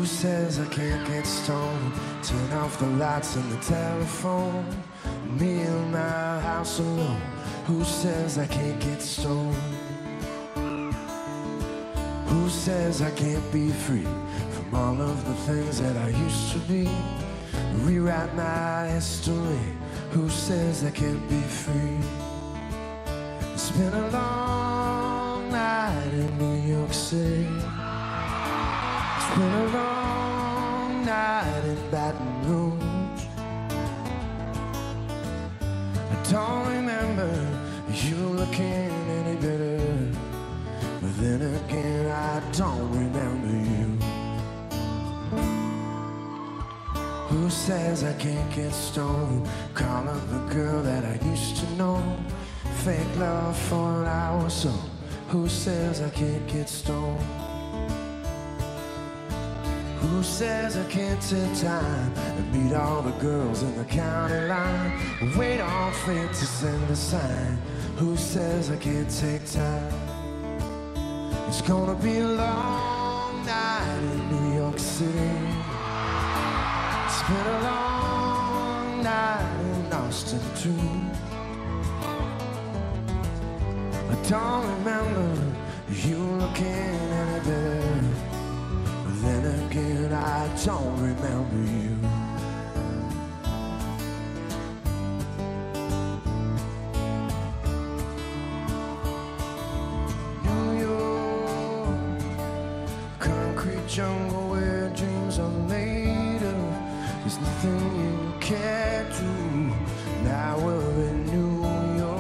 Who says I can't get stoned? Turn off the lights and the telephone. Me in my house alone. Who says I can't get stoned? Who says I can't be free from all of the things that I used to be? Rewrite my history. Who says I can't be free? It's been a long night in New York City. It's been a long night in Baton Rouge. I don't remember you looking any better, but then again I don't remember you. Who says I can't get stoned? Call up the girl that I used to know. Fake love for an hour or so. Who says I can't get stoned? Who says I can't take time and meet all the girls in the county line? Wait on fate to send a sign. Who says I can't take time? It's gonna be a long night in New York City. It's been a long night in Austin too. I don't remember you looking any better, but then again I don't remember you. New York, concrete jungle where dreams are made of. There's nothing you can't do. Now we're in New York.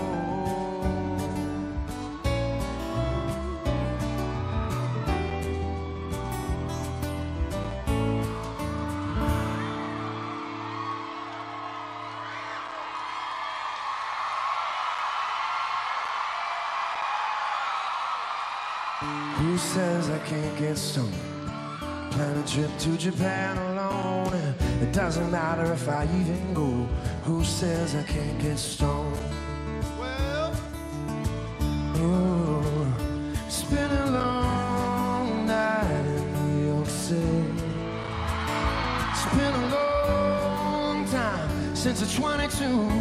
Who says I can't get stoned? Plan a trip to Japan alone, and it doesn't matter if I even go. Who says I can't get stoned? Well, oh, it's been a long night in New York City. It's been a long time since I'm 22.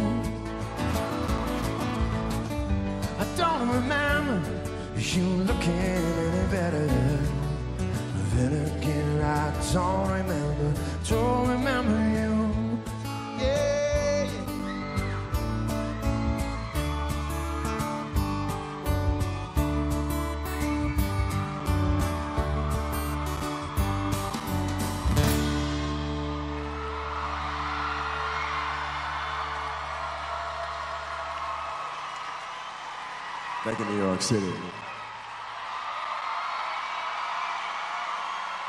I don't remember you looking any better. Then again, I don't remember you. Yeah. Back in New York City.